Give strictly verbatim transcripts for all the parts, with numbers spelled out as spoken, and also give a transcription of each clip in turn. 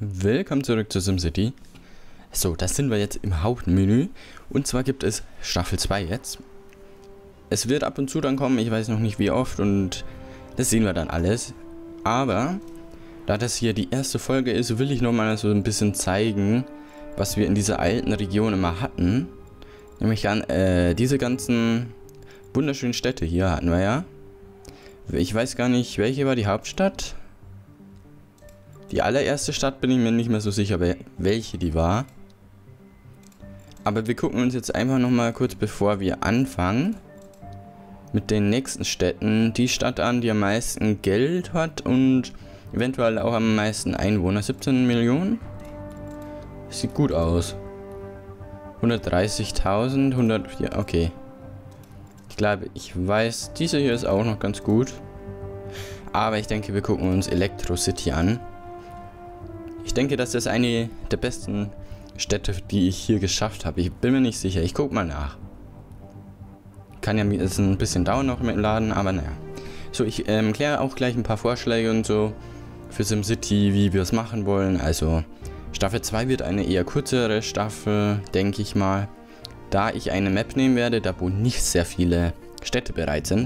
Willkommen zurück zu SimCity. So, da sind wir jetzt im Hauptmenü. Und zwar gibt es Staffel zwei jetzt. Es wird ab und zu dann kommen, ich weiß noch nicht wie oft und das sehen wir dann alles. Aber, da das hier die erste Folge ist, will ich noch mal so ein bisschen zeigen, was wir in dieser alten Region immer hatten. Nämlich an äh, diese ganzen wunderschönen Städte hier hatten wir ja. Ich weiß gar nicht, welche war die Hauptstadt? Die allererste Stadt bin ich mir nicht mehr so sicher, welche die war. Aber wir gucken uns jetzt einfach nochmal kurz, bevor wir anfangen, mit den nächsten Städten die Stadt an, die am meisten Geld hat und eventuell auch am meisten Einwohner. siebzehn Millionen? Sieht gut aus. hundertdreißigtausend, hundert, ja, okay. Ich glaube, ich weiß, diese hier ist auch noch ganz gut. Aber ich denke, wir gucken uns Electro City an. Ich denke, das ist eine der besten Städte, die ich hier geschafft habe. Ich bin mir nicht sicher. Ich gucke mal nach. Kann ja jetzt ein bisschen dauern noch mit dem Laden, aber naja. So, ich ähm, kläre auch gleich ein paar Vorschläge und so für SimCity, wie wir es machen wollen. Also, Staffel zwei wird eine eher kürzere Staffel, denke ich mal. Da ich eine Map nehmen werde, da wo nicht sehr viele Städte bereit sind.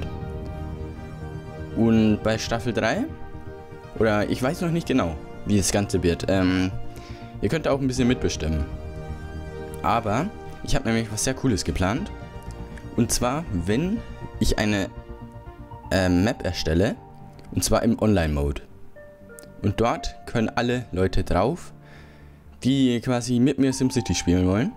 Und bei Staffel drei, oder ich weiß noch nicht genau, wie das Ganze wird. Ähm, ihr könnt auch ein bisschen mitbestimmen. Aber ich habe nämlich was sehr Cooles geplant. Und zwar, wenn ich eine äh, Map erstelle, und zwar im Online-Mode. Und dort können alle Leute drauf, die quasi mit mir SimCity spielen wollen.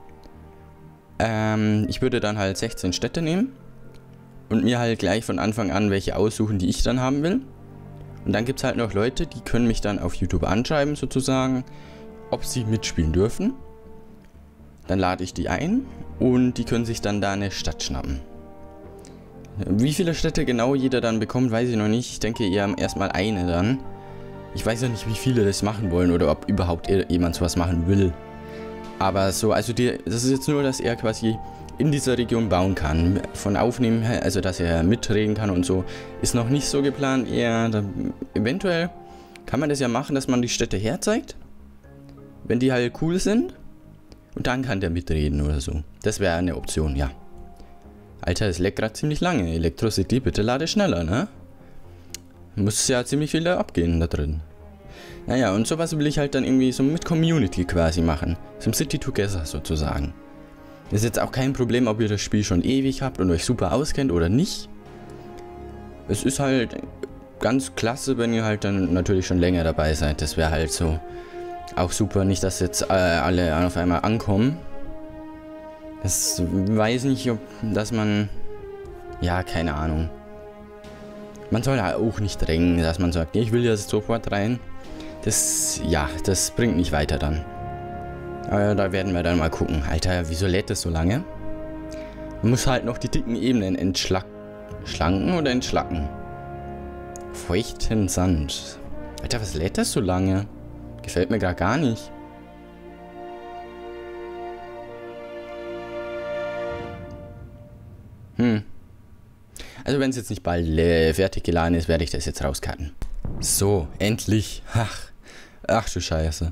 Ähm, ich würde dann halt sechzehn Städte nehmen und mir halt gleich von Anfang an welche aussuchen, die ich dann haben will. Und dann gibt es halt noch Leute, die können mich dann auf YouTube anschreiben sozusagen, ob sie mitspielen dürfen. Dann lade ich die ein und die können sich dann da eine Stadt schnappen. Wie viele Städte genau jeder dann bekommt, weiß ich noch nicht. Ich denke eher erstmal eine dann. Ich weiß ja nicht, wie viele das machen wollen oder ob überhaupt jemand sowas machen will. Aber so, also die, das ist jetzt nur, dass er quasi in dieser Region bauen kann. Von Aufnehmen her, also dass er mitreden kann und so, ist noch nicht so geplant. Eher, da, eventuell kann man das ja machen, dass man die Städte herzeigt, wenn die halt cool sind. Und dann kann der mitreden oder so. Das wäre eine Option, ja. Alter, es leckt gerade ziemlich lange. Electro City, bitte lade schneller, ne? Muss ja ziemlich viel da abgehen da drin. Naja, und sowas will ich halt dann irgendwie so mit Community quasi machen. SimCity Together sozusagen. Ist jetzt auch kein Problem, ob ihr das Spiel schon ewig habt und euch super auskennt oder nicht. Es ist halt ganz klasse, wenn ihr halt dann natürlich schon länger dabei seid. Das wäre halt so auch super. Nicht, dass jetzt äh, alle auf einmal ankommen. Das weiß nicht, ob dass man... Ja, keine Ahnung. Man soll ja auch nicht drängen, dass man sagt, ich will jetzt sofort rein. Das, ja, das bringt nicht weiter dann. Aber da werden wir dann mal gucken. Alter, wieso lädt das so lange? Man muss halt noch die dicken Ebenen entschlanken oder entschlacken. Feuchten Sand. Alter, was lädt das so lange? Gefällt mir gar gar nicht. Hm. Also wenn es jetzt nicht bald äh, fertig geladen ist, werde ich das jetzt rauscutten. So, endlich. Ach, ach du Scheiße.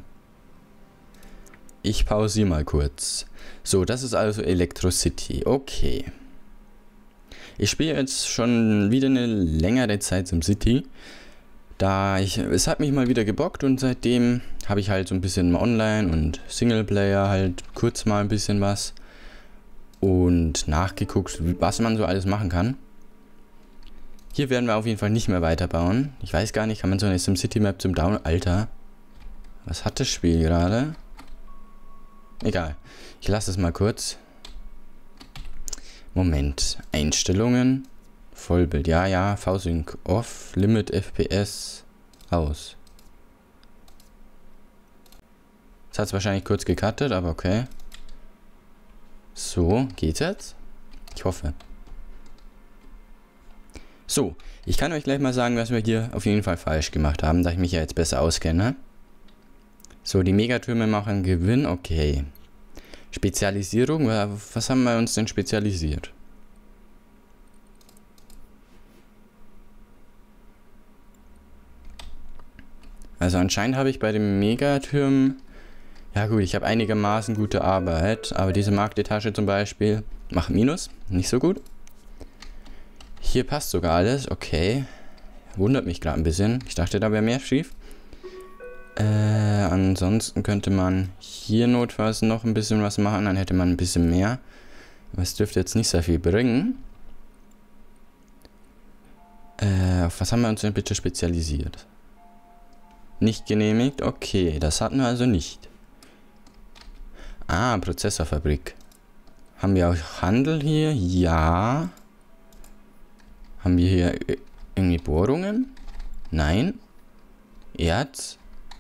Ich pausiere mal kurz. So, das ist also Electro City. Okay. Ich spiele jetzt schon wieder eine längere Zeit SimCity. Da ich, es hat mich mal wieder gebockt und seitdem habe ich halt so ein bisschen Online und Singleplayer halt kurz mal ein bisschen was. Und nachgeguckt, was man so alles machen kann. Hier werden wir auf jeden Fall nicht mehr weiterbauen. Ich weiß gar nicht, kann man so eine SimCity-Map zum Down... Alter. Was hat das Spiel gerade? Egal. Ich lasse es mal kurz. Moment. Einstellungen. Vollbild. Ja, ja. V-Sync off. Limit F P S aus. Das hat es wahrscheinlich kurz gecuttet, aber okay. So, geht's jetzt? Ich hoffe. So, ich kann euch gleich mal sagen, was wir hier auf jeden Fall falsch gemacht haben, da ich mich ja jetzt besser auskenne. So, die Megatürme machen Gewinn, okay. Spezialisierung, was haben wir uns denn spezialisiert? Also Also anscheinend habe ich bei den Megatürmen... Ja gut, ich habe einigermaßen gute Arbeit, aber diese Marktetage zum Beispiel macht Minus, nicht so gut. Hier passt sogar alles, okay. Wundert mich gerade ein bisschen. Ich dachte, da wäre mehr schief. Äh, ansonsten könnte man hier notfalls noch ein bisschen was machen, dann hätte man ein bisschen mehr. Aber es dürfte jetzt nicht sehr viel bringen. Äh, auf was haben wir uns denn bitte spezialisiert? Nicht genehmigt? Okay, das hatten wir also nicht. Ah, Prozessorfabrik. Haben wir auch Handel hier? Ja. Haben wir hier irgendwie Bohrungen? Nein. Erz?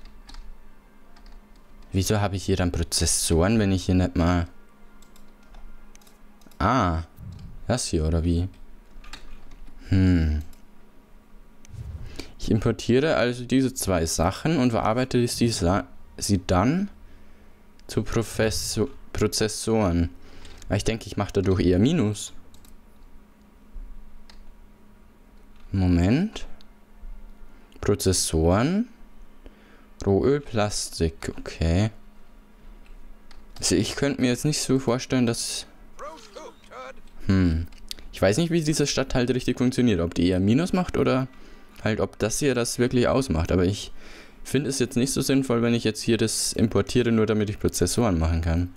Wieso habe ich hier dann Prozessoren, wenn ich hier nicht mal... Ah. Das hier, oder wie? Hm. Ich importiere also diese zwei Sachen und verarbeite sie, sie dann zu Professor Prozessoren. Aber ich denke, ich mache dadurch eher Minus. Moment. Prozessoren. Rohöl, Plastik. Okay. Also ich könnte mir jetzt nicht so vorstellen, dass... Hm. Ich weiß nicht, wie diese Stadt halt richtig funktioniert. Ob die eher Minus macht oder halt, ob das hier das wirklich ausmacht. Aber ich finde es jetzt nicht so sinnvoll, wenn ich jetzt hier das importiere, nur damit ich Prozessoren machen kann.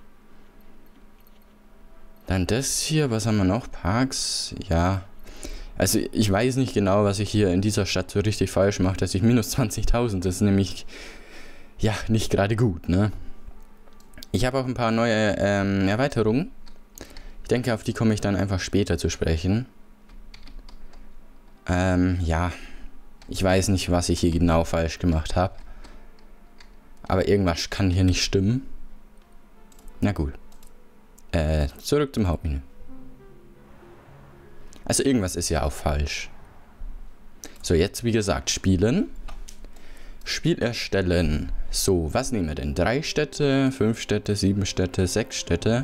Dann das hier, was haben wir noch? Parks, ja. Also ich weiß nicht genau, was ich hier in dieser Stadt so richtig falsch mache, dass ich minus zwanzigtausend, das ist nämlich, ja, nicht gerade gut, ne? Ich habe auch ein paar neue ähm, Erweiterungen. Ich denke, auf die komme ich dann einfach später zu sprechen. Ähm, ja. Ich weiß nicht, was ich hier genau falsch gemacht habe. Aber irgendwas kann hier nicht stimmen. Na gut. Äh, zurück zum Hauptmenü. Also irgendwas ist ja auch falsch. So, jetzt wie gesagt, spielen. Spiel erstellen. So, was nehmen wir denn? Drei Städte, fünf Städte, sieben Städte, sechs Städte.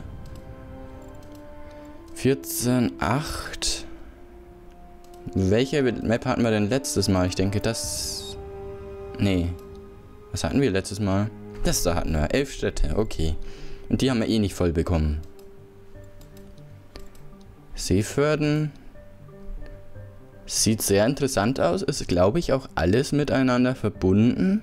vierzehn, acht... Welche Map hatten wir denn letztes Mal? Ich denke, das... Nee. Was hatten wir letztes Mal? Das da hatten wir. Elf Städte. Okay. Und die haben wir eh nicht voll bekommen. Seeförden. Sieht sehr interessant aus. Ist, glaube ich, auch alles miteinander verbunden.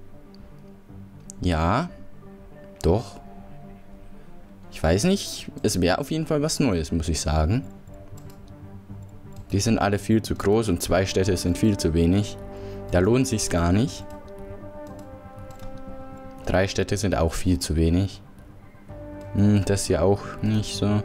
Ja. Doch. Ich weiß nicht. Es wäre auf jeden Fall was Neues, muss ich sagen. Die sind alle viel zu groß und zwei Städte sind viel zu wenig. Da lohnt sich's gar nicht. Drei Städte sind auch viel zu wenig. Hm, das hier auch nicht so.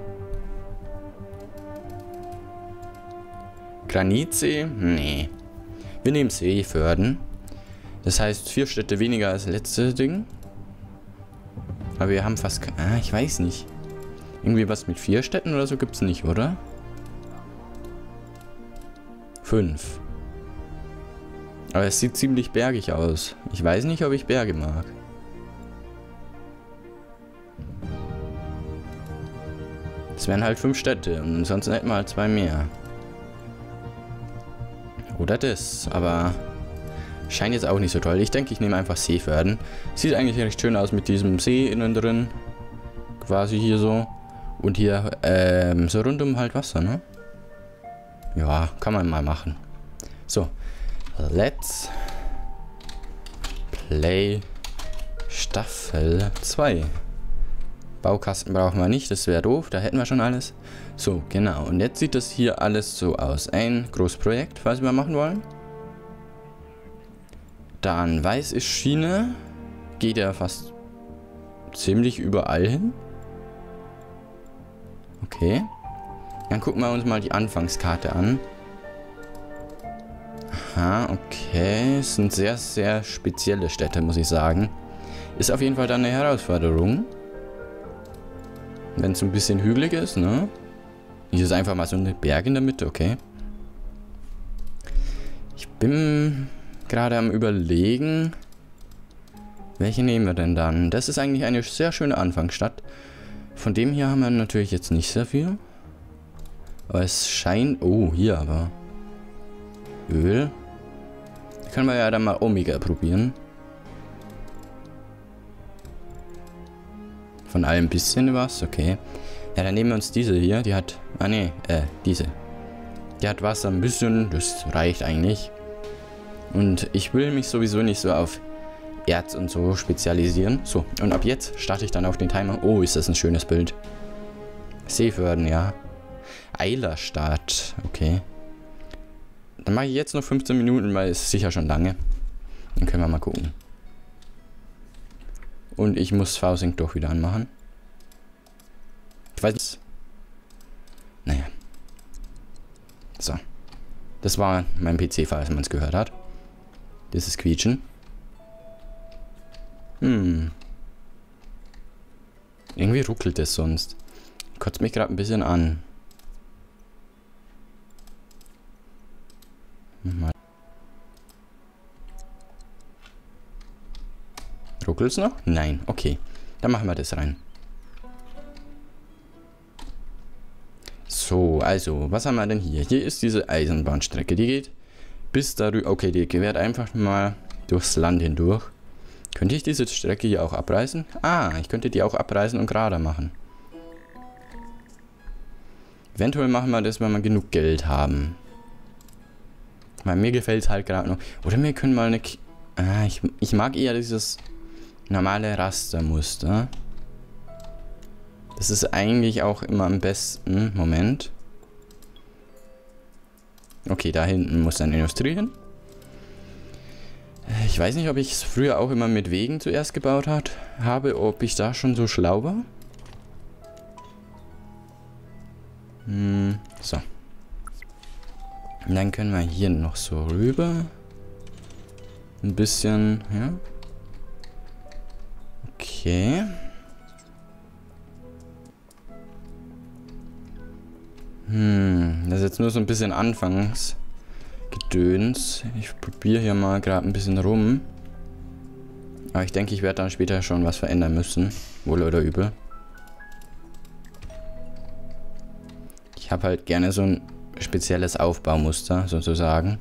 Granitsee? Nee. Wir nehmen Seeförden. Das heißt vier Städte weniger als letzte Ding. Aber wir haben fast... Ah, ich weiß nicht. Irgendwie was mit vier Städten oder so gibt's nicht, oder? Fünf. Aber es sieht ziemlich bergig aus. Ich weiß nicht, ob ich Berge mag. Es wären halt fünf Städte und ansonsten hätten wir halt zwei mehr. Oder das, aber scheint jetzt auch nicht so toll. Ich denke, ich nehme einfach Seeförden. Sieht eigentlich recht schön aus mit diesem See innen drin. Quasi hier so. Und hier ähm, so rundum halt Wasser, ne? Ja, kann man mal machen. So, let's play Staffel zwei. Baukasten brauchen wir nicht, das wäre doof, da hätten wir schon alles. So, genau. Und jetzt sieht das hier alles so aus. Ein Großprojekt, was wir machen wollen. Dann weiß ist Schiene. Geht ja fast ziemlich überall hin. Okay. Dann gucken wir uns mal die Anfangskarte an. Aha, okay. Es sind sehr, sehr spezielle Städte, muss ich sagen. Ist auf jeden Fall dann eine Herausforderung. Wenn es ein bisschen hügelig ist, ne? Hier ist einfach mal so ein Berg in der Mitte, okay. Ich bin gerade am Überlegen, welche nehmen wir denn dann? Das ist eigentlich eine sehr schöne Anfangsstadt. Von dem hier haben wir natürlich jetzt nicht sehr viel. Aber es scheint... Oh, hier aber. Öl. Da können wir ja dann mal Omega probieren. Von allem ein bisschen was, okay. Ja, dann nehmen wir uns diese hier. Die hat... Ah, ne, äh, diese. Die hat Wasser ein bisschen. Das reicht eigentlich. Und ich will mich sowieso nicht so auf Erz und so spezialisieren. So, und ab jetzt starte ich dann auf den Timer. Oh, ist das ein schönes Bild. Seeförden, ja. Eilerstadt, okay. Dann mache ich jetzt noch fünfzehn Minuten, weil es sicher schon lange. Dann können wir mal gucken. Und ich muss V-Sync doch wieder anmachen. Ich weiß nicht. Naja. So. Das war mein P C, falls man es gehört hat. Das ist Quietschen. Hm. Irgendwie ruckelt es sonst. Kotzt mich gerade ein bisschen an. Mal. Ruckelt's noch? Nein, okay. Dann machen wir das rein. So, also, was haben wir denn hier? Hier ist diese Eisenbahnstrecke, die geht bis darüber. Okay, die quert einfach mal durchs Land hindurch. Könnte ich diese Strecke hier auch abreißen? Ah, ich könnte die auch abreißen und gerader machen. Eventuell machen wir das, wenn wir genug Geld haben. Weil mir gefällt es halt gerade noch. Oder wir können mal eine... K ah, ich, ich mag eher dieses normale Rastermuster. Das ist eigentlich auch immer am besten. Moment. Okay, da hinten muss dann Industrie hin. Ich weiß nicht, ob ich es früher auch immer mit Wegen zuerst gebaut hat, habe, ob ich da schon so schlau war. Hm, so. Und dann können wir hier noch so rüber. Ein bisschen, ja. Okay. Hm, das ist jetzt nur so ein bisschen Anfangsgedöns. Ich probiere hier mal gerade ein bisschen rum. Aber ich denke, ich werde dann später schon was verändern müssen. Wohl oder übel. Ich habe halt gerne so ein spezielles Aufbaumuster, sozusagen.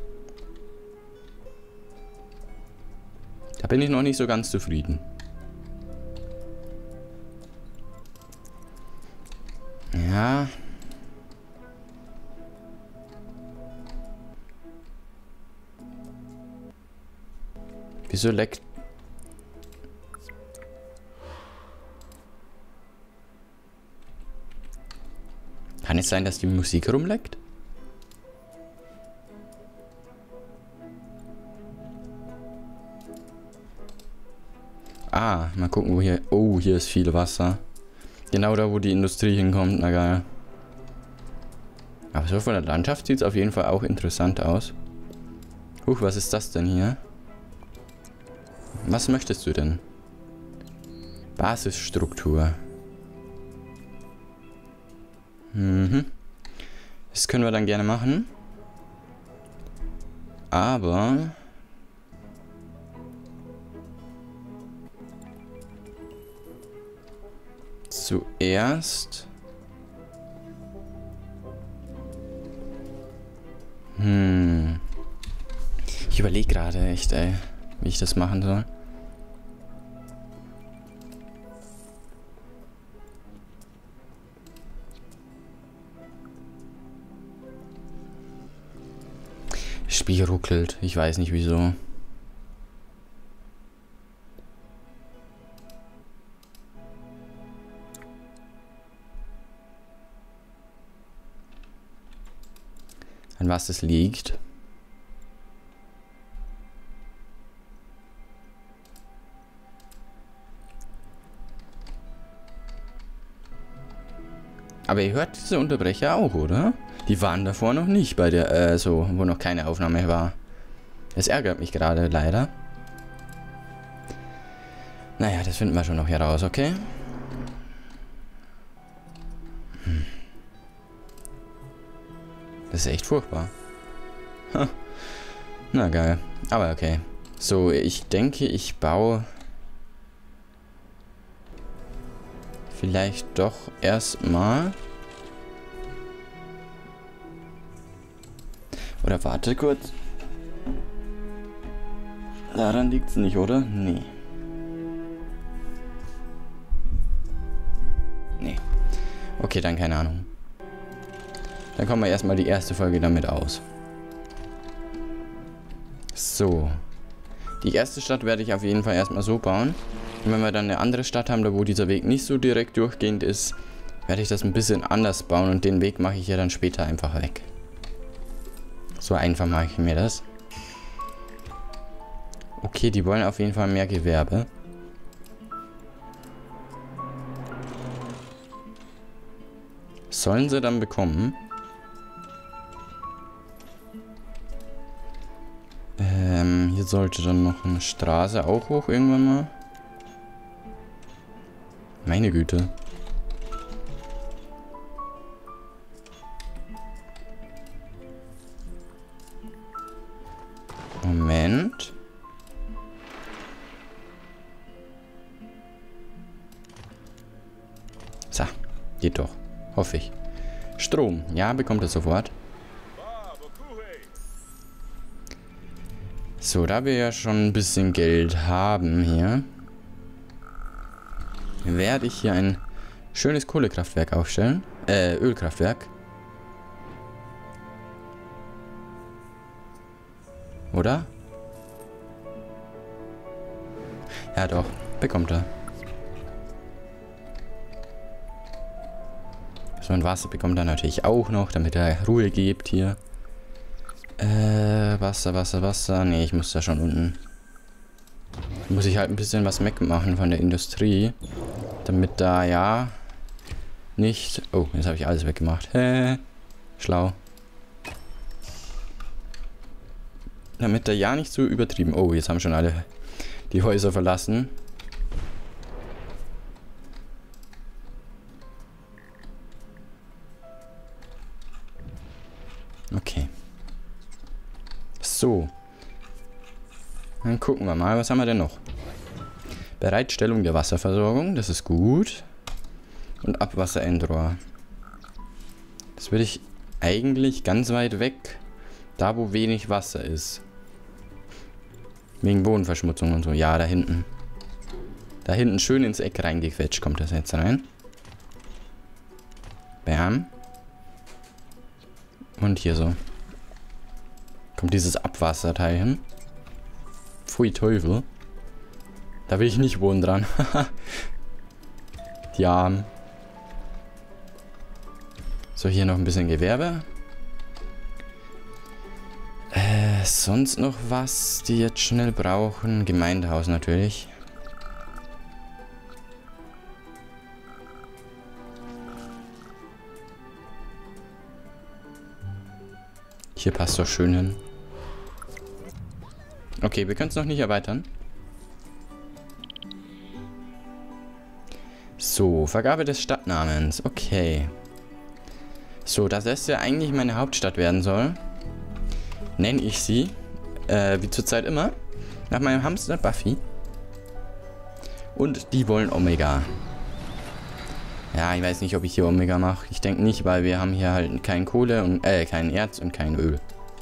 Da bin ich noch nicht so ganz zufrieden. Ja. Wieso leckt... Kann es sein, dass die Musik rumleckt? Ah, mal gucken, wo hier... Oh, hier ist viel Wasser. Genau da, wo die Industrie hinkommt. Na geil. Aber so von der Landschaft sieht es auf jeden Fall auch interessant aus. Huch, was ist das denn hier? Was möchtest du denn? Basisstruktur. Mhm. Das können wir dann gerne machen. Aber... Zuerst... Hm... Ich überlege gerade echt, ey, wie ich das machen soll. Das Spiel ruckelt. Ich weiß nicht wieso. An was es liegt. Aber ihr hört diese Unterbrecher auch, oder? Die waren davor noch nicht bei der, äh, so, wo noch keine Aufnahme war. Das ärgert mich gerade, leider. Naja, das finden wir schon noch heraus, okay? Hm. Das ist echt furchtbar. Ha. Na geil. Aber okay. So, ich denke, ich baue... Vielleicht doch erstmal. Oder warte kurz. Daran liegt es nicht, oder? Nee. Okay, dann keine Ahnung. Dann kommen wir erstmal die erste Folge damit aus. So. Die erste Stadt werde ich auf jeden Fall erstmal so bauen. Und wenn wir dann eine andere Stadt haben, da wo dieser Weg nicht so direkt durchgehend ist, werde ich das ein bisschen anders bauen. Und den Weg mache ich ja dann später einfach weg. So einfach mache ich mir das. Okay, die wollen auf jeden Fall mehr Gewerbe. Sollen sie dann bekommen? Ähm, hier sollte dann noch eine Straße auch hoch irgendwann mal. Meine Güte. Moment. So, geht doch. Hoffe ich. Strom. Ja, bekommt er sofort. So, da wir ja schon ein bisschen Geld haben hier, werde ich hier ein schönes Kohlekraftwerk aufstellen. Äh, Ölkraftwerk. Oder? Ja doch, bekommt er. So ein Wasser bekommt er natürlich auch noch, damit er Ruhe gibt hier. Äh, Wasser, Wasser, Wasser. Ne, ich muss da schon unten. Muss ich halt ein bisschen was wegmachen von der Industrie. Damit da ja nicht... Oh, jetzt habe ich alles weggemacht. Hä? Schlau. Damit da ja nicht so übertrieben... Oh, jetzt haben schon alle die Häuser verlassen. Okay. So. Dann gucken wir mal, was haben wir denn noch? Bereitstellung der Wasserversorgung, das ist gut. Und Abwasserendrohr. Das würde ich eigentlich ganz weit weg, da wo wenig Wasser ist. Wegen Bodenverschmutzung und so. Ja, da hinten. Da hinten schön ins Eck reingequetscht kommt das jetzt rein. Bam. Und hier so. Kommt dieses Abwasserteil hin. Pfui Teufel. Da will ich nicht wohnen dran. Die Armen. So, hier noch ein bisschen Gewerbe. Äh, sonst noch was, die jetzt schnell brauchen? Gemeindehaus natürlich. Hier passt doch schön hin. Okay, wir können es noch nicht erweitern. So, Vergabe des Stadtnamens. Okay. So, dass das ja eigentlich meine Hauptstadt werden soll, nenne ich sie, äh, wie zurzeit immer, nach meinem Hamster Buffy. Und die wollen Omega. Ja, ich weiß nicht, ob ich hier Omega mache. Ich denke nicht, weil wir haben hier halt kein Kohle und, äh, kein Erz und kein Öl.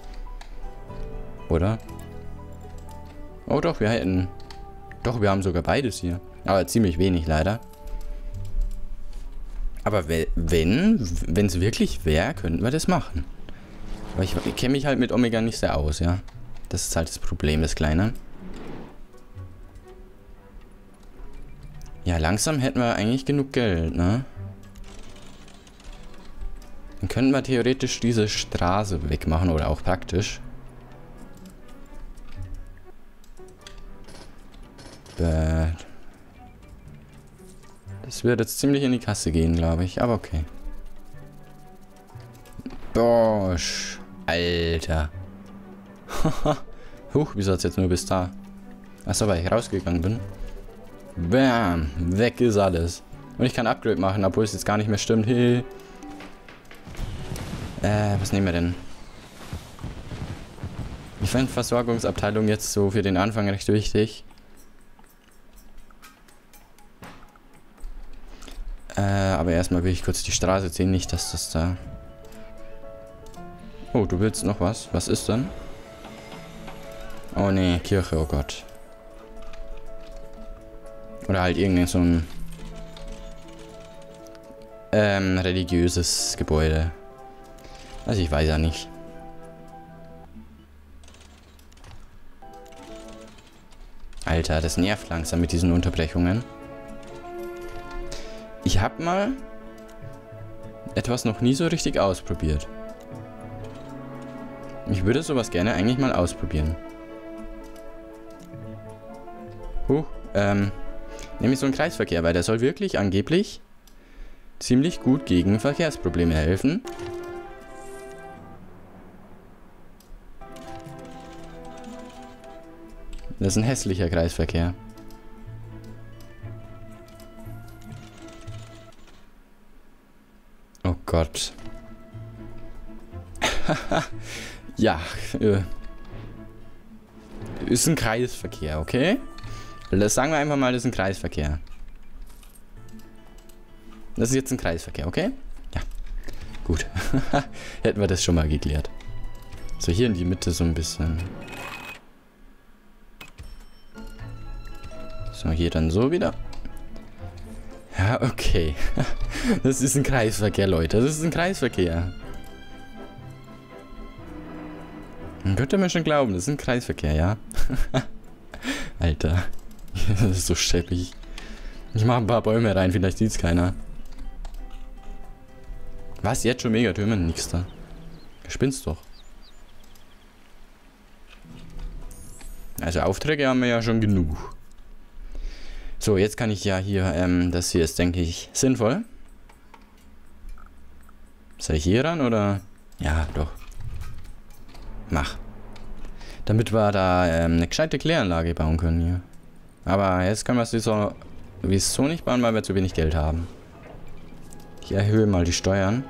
Oder? Oh doch, wir hätten... Doch, wir haben sogar beides hier. Aber ziemlich wenig leider. Aber wenn, wenn es wirklich wäre, könnten wir das machen. Aber ich, ich kenne mich halt mit Omega nicht sehr aus, ja. Das ist halt das Problem des Kleinen. Ja, langsam hätten wir eigentlich genug Geld, ne? Dann könnten wir theoretisch diese Straße wegmachen oder auch praktisch. Bad. Das wird jetzt ziemlich in die Kasse gehen, glaube ich. Aber okay. Bosch. Alter. Huch, wieso hat es jetzt nur bis da? Achso, weil ich rausgegangen bin. Bam. Weg ist alles. Und ich kann Upgrade machen, obwohl es jetzt gar nicht mehr stimmt. Hey. Äh, was nehmen wir denn? Ich finde Versorgungsabteilung jetzt so für den Anfang recht wichtig. Äh, aber erstmal will ich kurz die Straße sehen, nicht, dass das da... Oh, du willst noch was? Was ist denn? Oh nee, Kirche, oh Gott. Oder halt irgendein so ein... ähm, religiöses Gebäude. Also ich weiß ja nicht. Alter, das nervt langsam mit diesen Unterbrechungen. Ich habe mal etwas noch nie so richtig ausprobiert. Ich würde sowas gerne eigentlich mal ausprobieren. Huh, ähm, nämlich so einen Kreisverkehr, weil der soll wirklich angeblich ziemlich gut gegen Verkehrsprobleme helfen. Das ist ein hässlicher Kreisverkehr. Oh Gott. Ja, äh, ist ein Kreisverkehr, okay? Das sagen wir einfach mal, das ist ein Kreisverkehr. Das ist jetzt ein Kreisverkehr, okay? Ja, gut. Hätten wir das schon mal geklärt. So, hier in die Mitte so ein bisschen. So, hier dann so wieder. Ja, okay. Das ist ein Kreisverkehr, Leute. Das ist ein Kreisverkehr. Man könnte mir schon glauben, das ist ein Kreisverkehr, ja? Alter. Das ist so scheppig. Ich mache ein paar Bäume rein, vielleicht sieht es keiner. Was, jetzt schon Megatürme? Nix da. Spinnst doch. Also Aufträge haben wir ja schon genug. So, jetzt kann ich ja hier, ähm, das hier ist, denke ich, sinnvoll. Soll ich hier ran, oder? Ja, doch. Mach. Damit wir da ähm, eine gescheite Kläranlage bauen können hier. Aber jetzt können wir es so, wieso nicht bauen, weil wir zu wenig Geld haben. Ich erhöhe mal die Steuern.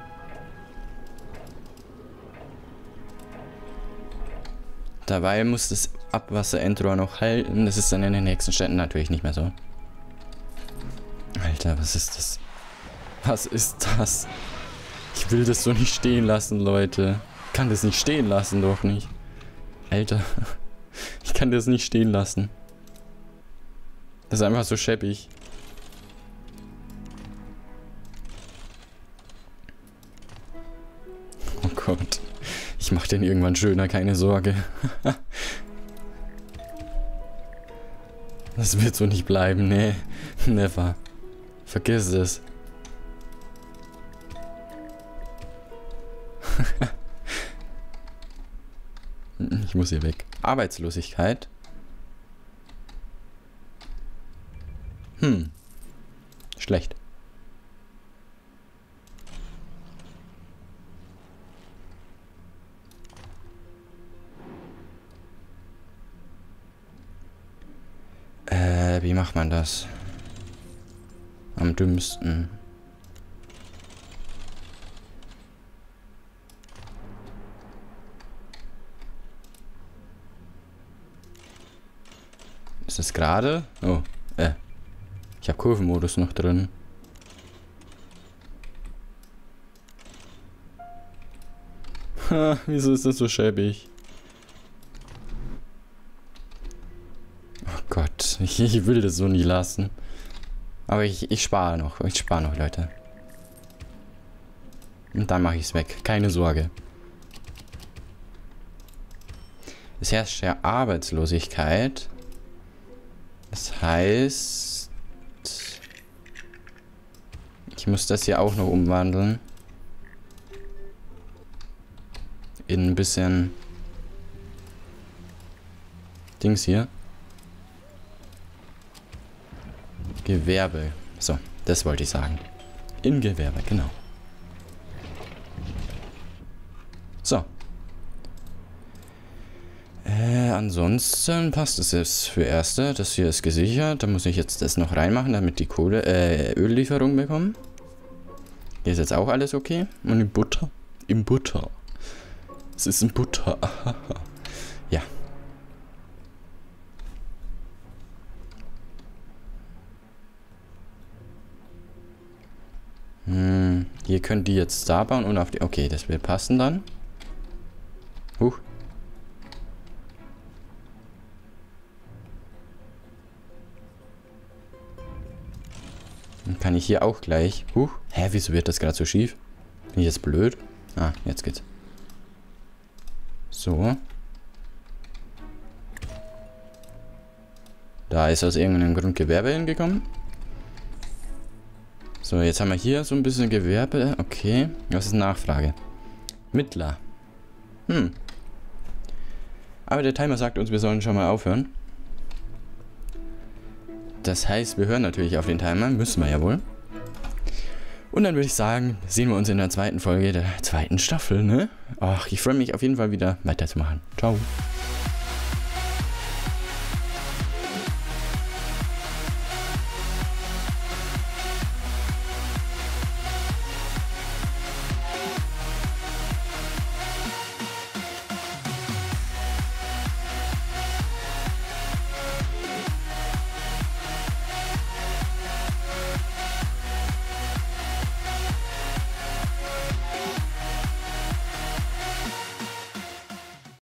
Dabei muss das Abwasserendrohr noch halten. Das ist dann in den nächsten Städten natürlich nicht mehr so. Alter, was ist das? Was ist das? Ich will das so nicht stehen lassen, Leute. Ich kann das nicht stehen lassen, doch nicht. Alter. Ich kann das nicht stehen lassen. Das ist einfach so scheppig. Oh Gott. Ich mach den irgendwann schöner, keine Sorge. Das wird so nicht bleiben, nee. Never. Vergiss es. Ich muss hier weg. Arbeitslosigkeit. Hm. Schlecht. Äh, wie macht man das? Am dümmsten. Ist das gerade? Oh, äh. Ich habe Kurvenmodus noch drin. Ha, wieso ist das so schäbig? Oh Gott, ich, ich will das so nie lassen. Aber ich, ich spare noch, ich spare noch, Leute. Und dann mache ich es weg, keine Sorge. Es herrscht ja Arbeitslosigkeit. Das heißt, ich muss das hier auch noch umwandeln. In ein bisschen Dings hier. Gewerbe. So, das wollte ich sagen. In Gewerbe, genau. So. Äh, ansonsten passt es jetzt für Erste. Das hier ist gesichert. Da muss ich jetzt das noch reinmachen, damit die Kohle, äh, Öllieferung bekommen. Hier ist jetzt auch alles okay. Und die Butter. Im Butter. Es ist in Butter. Ja. Hm, hier können die jetzt da bauen und auf die... Okay, das will passen dann. Huch. Dann kann ich hier auch gleich... Huch. Hä? Hä, wieso wird das gerade so schief? Bin ich jetzt blöd? Ah, jetzt geht's. So. Da ist aus irgendeinem Grund Gewerbe hingekommen. So, jetzt haben wir hier so ein bisschen Gewerbe. Okay. Was ist Nachfrage? Mittler. Hm. Aber der Timer sagt uns, wir sollen schon mal aufhören. Das heißt, wir hören natürlich auf den Timer. Müssen wir ja wohl. Und dann würde ich sagen, sehen wir uns in der zweiten Folge der zweiten Staffel, ne? Ach, ich freue mich auf jeden Fall wieder weiterzumachen. Ciao.